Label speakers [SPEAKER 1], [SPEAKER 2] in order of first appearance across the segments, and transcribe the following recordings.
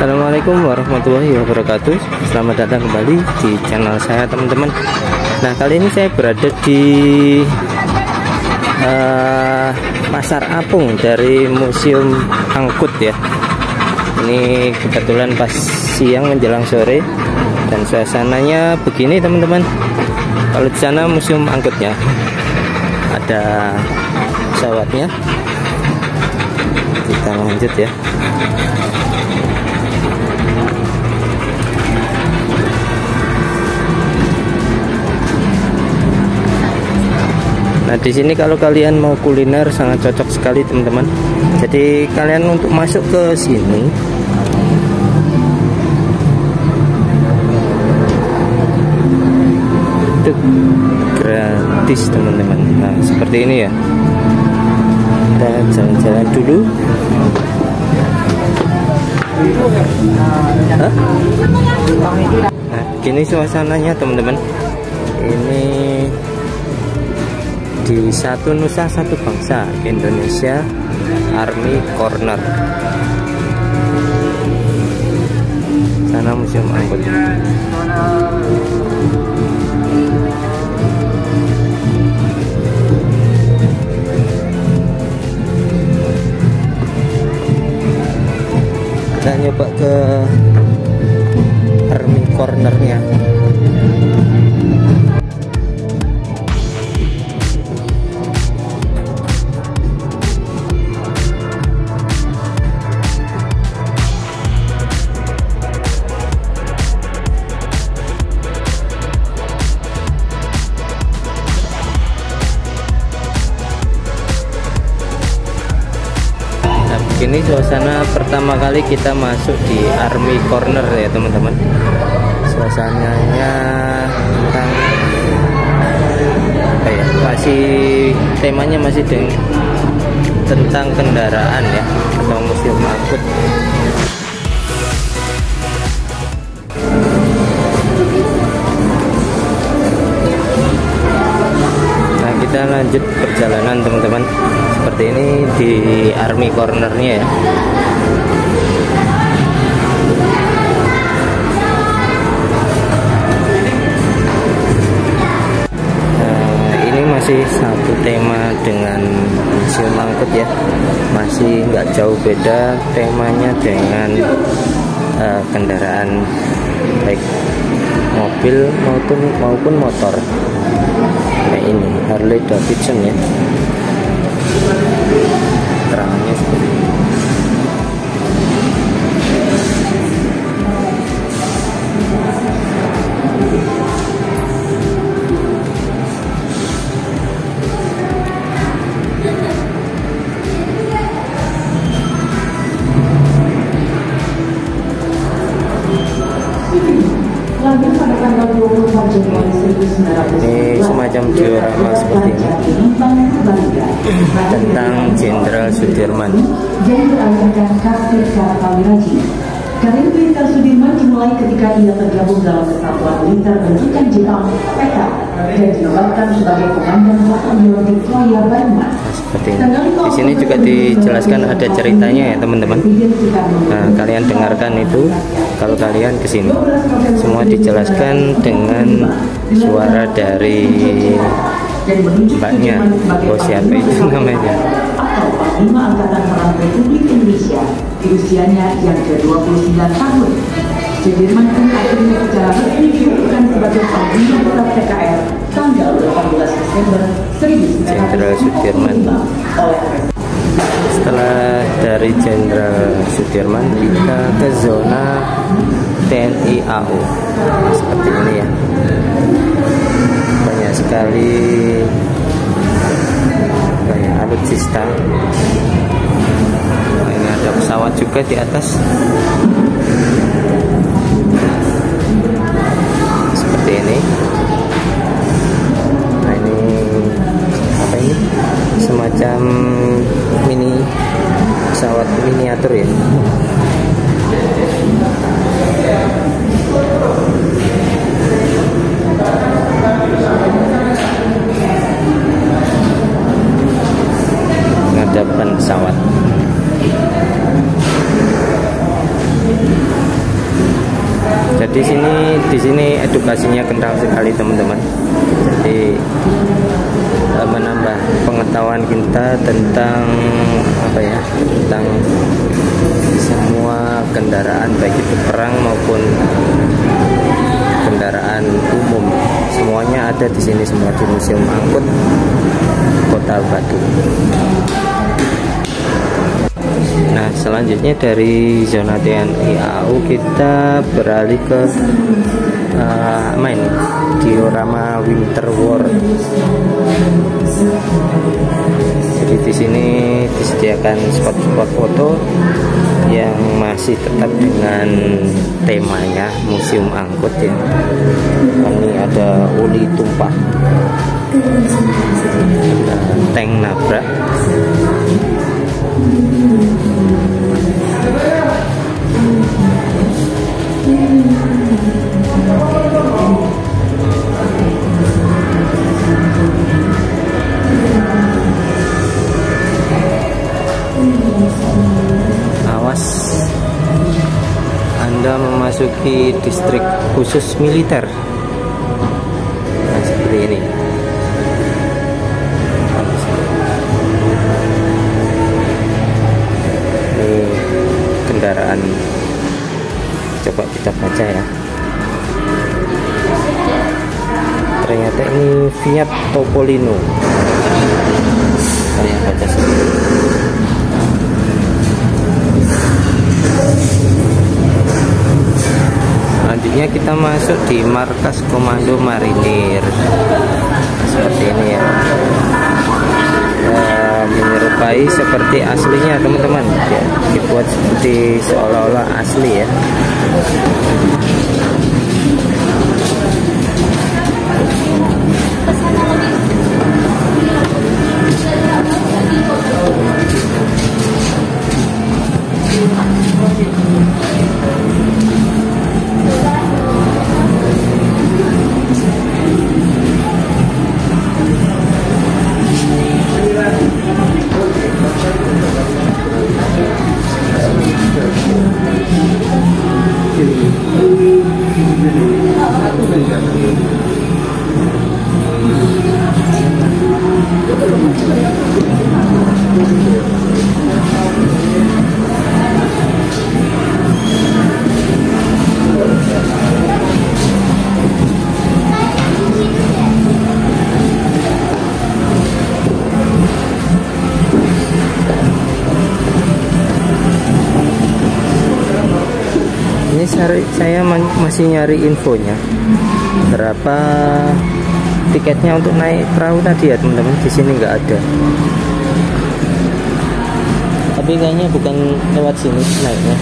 [SPEAKER 1] Assalamualaikum warahmatullahi wabarakatuh. Selamat datang kembali di channel saya, teman-teman. Nah, kali ini saya berada di Pasar Apung dari Museum Angkut ya. Ini kebetulan pas siang menjelang sore dan suasananya begini, teman-teman. Kalau di sana Museum Angkutnya ada pesawatnya. Kita lanjut ya. Nah, di sini kalau kalian mau kuliner sangat cocok sekali, teman-teman. Jadi kalian untuk masuk ke sini itu gratis, teman-teman. Nah, seperti ini ya. Kita jalan-jalan dulu. Nah, gini suasananya, teman-teman. Ini di Satu Nusa Satu Bangsa Indonesia Army Corner. Sana Museum Angkut. Kita nyoba ke Army Cornernya. Ini suasana pertama kali kita masuk di Army Corner ya, teman-teman. Suasananya tentang masih temanya masih tentang kendaraan ya, atau museum angkut. Nah, kita lanjut perjalanan, teman-teman. Seperti ini di Army Cornernya ya. Ini masih satu tema dengan museum angkut ya. Masih nggak jauh beda temanya dengan kendaraan baik mobil maupun motor. Nah, ini Harley Davidson ya. Terangannya seperti ini. Ini semacam diorama seperti ini tentang Jenderal Sudirman.
[SPEAKER 2] Karir Jenderal Sudirman dimulai ketika ia tergabung dalam Kesatuan Militer Bentukan Jepang (PK) dan dinobatkan sebagai Komandan Batalion Deploya Banyumas.
[SPEAKER 1] Seperti ini. Di sini juga dijelaskan ada ceritanya ya, teman-teman. Nah, kalian dengarkan itu kalau kalian kesini. Semua dijelaskan dengan suara dari mbaknya. Oh, siapa itu namanya?
[SPEAKER 2] Panglima Angkatan Perang Republik Indonesia di usianya yang ke-29 tahun. Sudirman pun akhirnya secara resmi diumumkan sebagai Panglima Tetap TKR tanggal 18 Desember 1945
[SPEAKER 1] Jenderal Sudirman. Setelah dari Jenderal Sudirman, kita ke zona TNI AU. Seperti ini ya. Banyak sekali alutsista. Nah, ini ada pesawat juga di atas. Seperti ini. Nah, ini apa ini? Semacam mini pesawat miniatur ya. Menghadapkan pesawat. Jadi di sini edukasinya kental sekali teman-teman. Jadi menambah pengetahuan kita tentang tentang semua kendaraan, baik itu perang maupun kendaraan umum, semuanya ada di sini, semua di Museum Angkut Kota Batu. Nah, selanjutnya dari zona TNI AU kita beralih ke main diorama Winter War. Jadi di sini disediakan spot-spot foto yang masih tetap dengan temanya Museum Angkut ya. Ini ada uli tumpah, ada tank nabrak. Awas, Anda memasuki distrik khusus militer. Nah, seperti ini. Ini kendaraan, coba kita baca ya. Ternyata ini Fiat Topolino. Saya baca sendiri. Selanjutnya kita masuk di markas Komando Marinir. Seperti ini ya. Menyerupai seperti aslinya teman-teman ya, dibuat seperti seolah-olah asli ya. Saya masih nyari infonya berapa tiketnya untuk naik perahu tadi ya teman-teman. Di sini nggak ada, tapi kayaknya bukan lewat sini naiknya.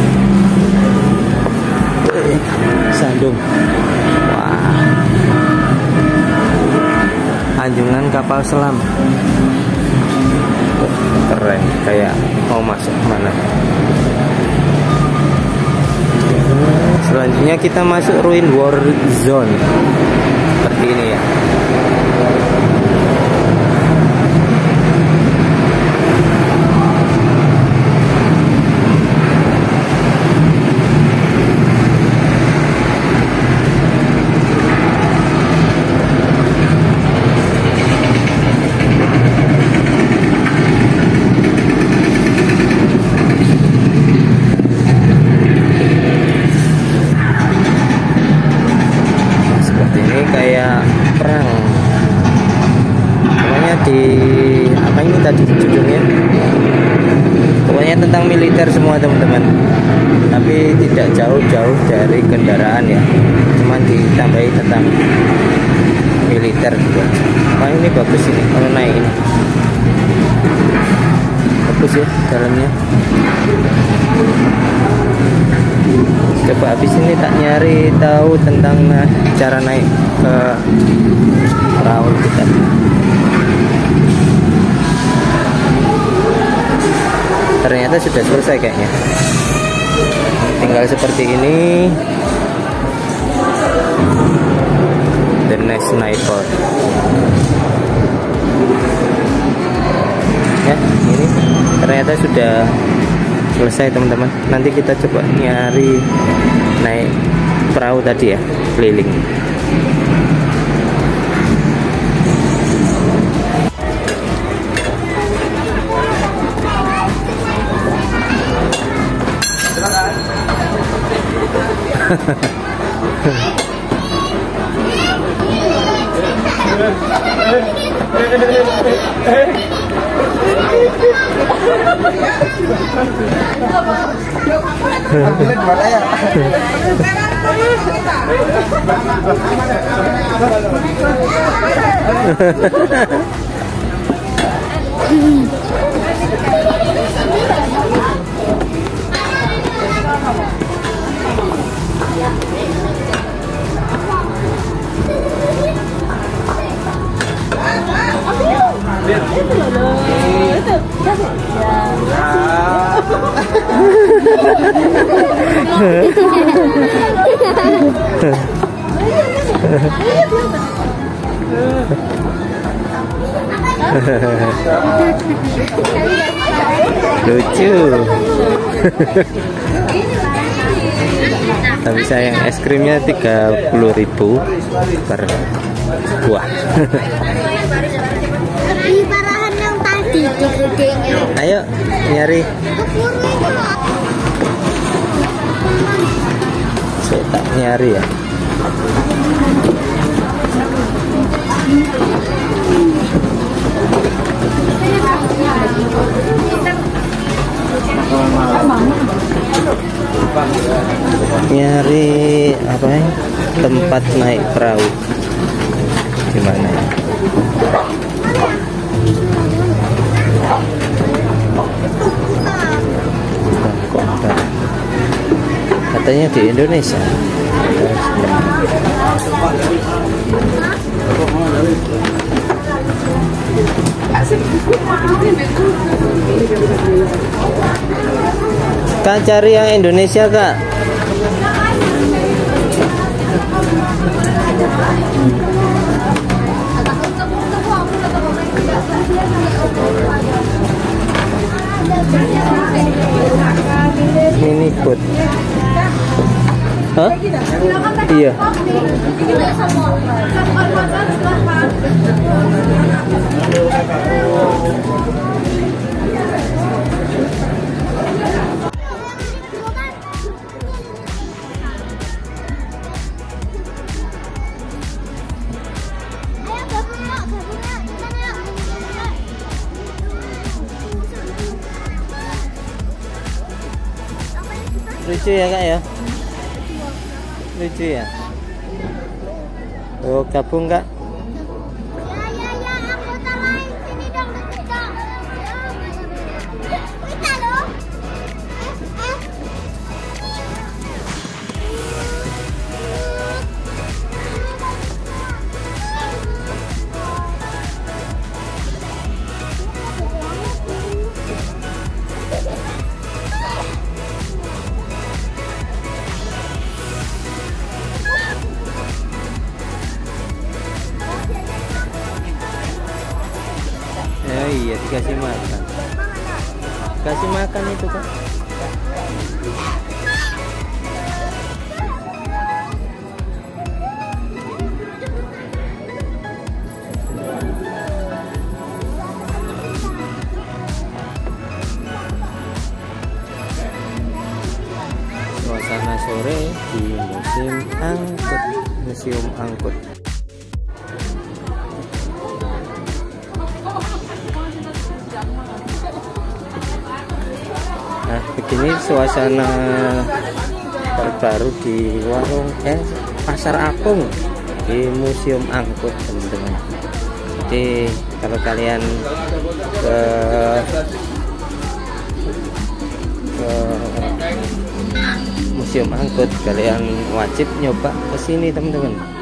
[SPEAKER 1] Sandung, wah, anjungan kapal selam, keren, kayak mau masuk mana. Selanjutnya kita masuk Ruin War Zone. Seperti ini ya. Kayak perang, pokoknya di apa ini tadi judulnya, pokoknya tentang militer semua teman-teman, tapi tidak jauh-jauh dari kendaraan ya, cuman ditambahi tentang militer juga. Wah, ini bagus ini kalau naik ini, bagus ya dalamnya. Coba habis ini tak nyari tahu tentang cara naik ke perahu kita. Ternyata sudah selesai kayaknya. Tinggal seperti ini. The Next Sniper. Ya, ini ternyata sudah selesai teman-teman. Nanti kita coba nyari naik perahu tadi ya, keliling. Lucu. Tapi sayang es krimnya 30.000 per buah.
[SPEAKER 3] Lebih parahan yang tadi gedenya.
[SPEAKER 1] Ayo nyari. Saya tak nyari ya. Nyari apa ya? Tempat naik perahu. Gimana ya? Katanya di Indonesia. Kak, cari yang Indonesia, Kak. Mini boat. Hah? Iya. Lucu ya, Kak ya? Lucu ya? Oh, gabung, Kak?
[SPEAKER 3] Ya, aku talain sini dong, dong. Kita loh.
[SPEAKER 1] Ya iya, dikasih makan. Kasih makan itu, Kak. Suasana sore di museum angkut. Nah, begini suasana terbaru di warung Pasar Apung di Museum Angkut, teman-teman. Jadi kalau kalian ke Museum Angkut, kalian wajib nyoba ke sini, teman-teman.